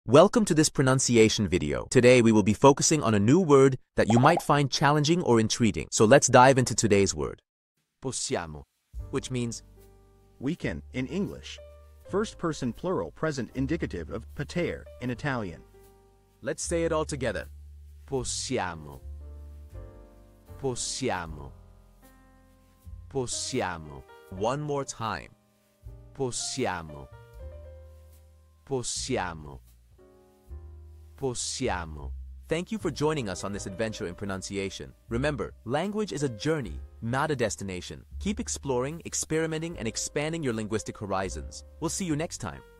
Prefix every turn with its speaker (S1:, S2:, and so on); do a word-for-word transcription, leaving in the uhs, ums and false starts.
S1: Welcome to this pronunciation video. Today we will be focusing on a new word that you might find challenging or intriguing. So let's dive into today's word. Possiamo, which means
S2: we can in English. First person plural present indicative of poter in Italian.
S1: Let's say it all together. Possiamo. Possiamo. Possiamo. One more time. Possiamo. Possiamo. Possiamo. Thank you for joining us on this adventure in pronunciation. Remember, language is a journey, not a destination. Keep exploring, experimenting, and expanding your linguistic horizons. We'll see you next time.